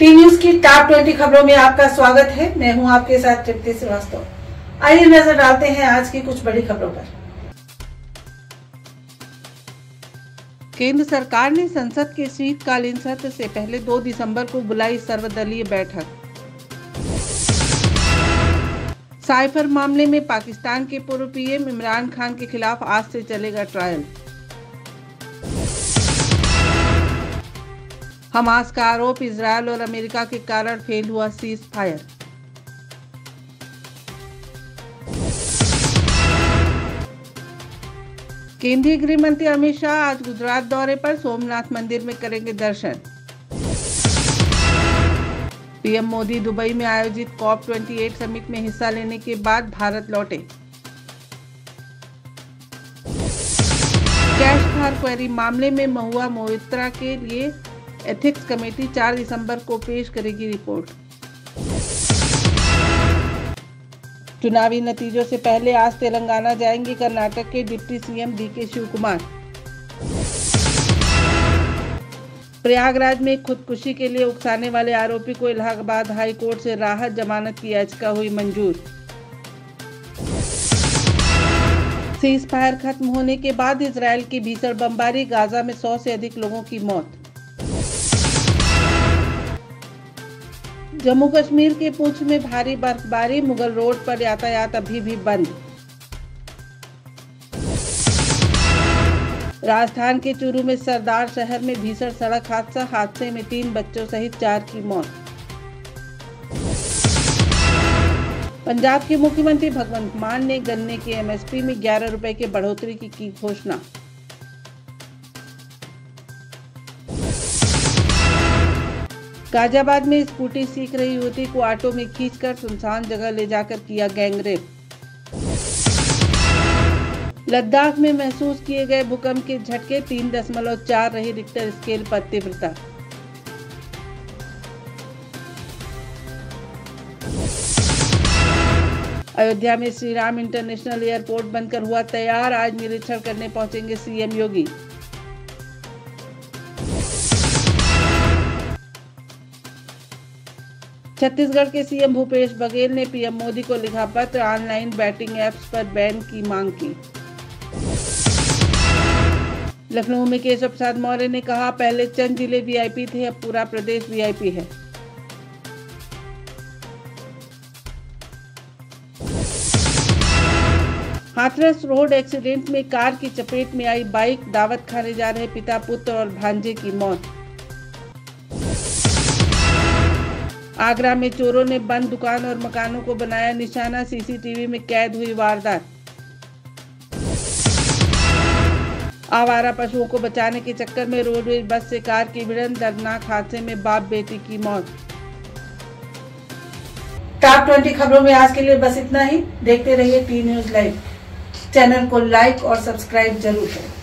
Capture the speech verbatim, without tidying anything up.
T news की top twenty खबरों में आपका स्वागत है। मैं हूं आपके साथ तृप्ति श्रीवास्तव। आइए नजर डालते हैं आज की कुछ बड़ी खबरों पर। केंद्र सरकार ने संसद के शीतकालीन सत्र से पहले दो दिसंबर को बुलाई सर्वदलीय बैठक। साइफर मामले में पाकिस्तान के पूर्व पीएम इमरान खान के खिलाफ आज से चलेगा ट्रायल। हमास का आरोप, इजरायल और अमेरिका के कारण फेल हुआ सीज फायर। केंद्रीय गृह मंत्री अमित शाह आज गुजरात दौरे पर, सोमनाथ मंदिर में करेंगे दर्शन। पीएम मोदी दुबई में आयोजित कॉप अट्ठाईस समिट में हिस्सा लेने के बाद भारत लौटे। कैश फार क्वेरी मामले में महुआ मोइत्रा के लिए एथिक्स कमेटी चार दिसंबर को पेश करेगी रिपोर्ट। चुनावी नतीजों से पहले आज तेलंगाना जाएंगे कर्नाटक के डिप्टी सीएम डी के शिव कुमार। प्रयागराज में खुदकुशी के लिए उकसाने वाले आरोपी को इलाहाबाद हाई कोर्ट से राहत जमानत की याचिका हुई मंजूर। सीज फायर खत्म होने के बाद इजरायल की भीषण बमबारी, गाजा में सौ से अधिक लोगों की मौत। जम्मू कश्मीर के पुंछ में भारी बर्फबारी, मुगल रोड पर यातायात अभी भी बंद। राजस्थान के चूरू में सरदार शहर में भीषण सड़क हादसा, हादसे में तीन बच्चों सहित चार की मौत। पंजाब के मुख्यमंत्री भगवंत मान ने गन्ने के एमएसपी में ग्यारह रुपए के बढ़ोतरी की की घोषणा। गाजियाबाद में स्कूटी सीख रही युवती को ऑटो में खींचकर सुनसान जगह ले जाकर किया गैंगरेप। लद्दाख में महसूस किए गए भूकंप के झटके, तीन दशमलव चार रही रिक्टर स्केल पर तीव्रता। अयोध्या में श्री राम इंटरनेशनल एयरपोर्ट बनकर हुआ तैयार, आज निरीक्षण करने पहुंचेंगे सीएम योगी। छत्तीसगढ़ के सीएम भूपेश बघेल ने पीएम मोदी को लिखा पत्र, ऑनलाइन बैटिंग एप्स पर बैन की मांग की। लखनऊ में केशव प्रसाद मौर्य ने कहा, पहले चंद जिले वीआईपी थे, अब पूरा प्रदेश वीआईपी है। हाथरस रोड एक्सीडेंट में कार की चपेट में आई बाइक, दावत खाने जा रहे पिता पुत्र और भांजे की मौत। आगरा में चोरों ने बंद दुकान और मकानों को बनाया निशाना, सीसीटीवी में कैद हुई वारदात। आवारा पशुओं को बचाने के चक्कर में रोडवेज बस से कार की भिड़ंत, दर्दनाक हादसे में बाप बेटी की मौत। टॉप ट्वेंटी खबरों में आज के लिए बस इतना ही। देखते रहिए टी न्यूज लाइव। चैनल को लाइक और सब्सक्राइब जरूर करें।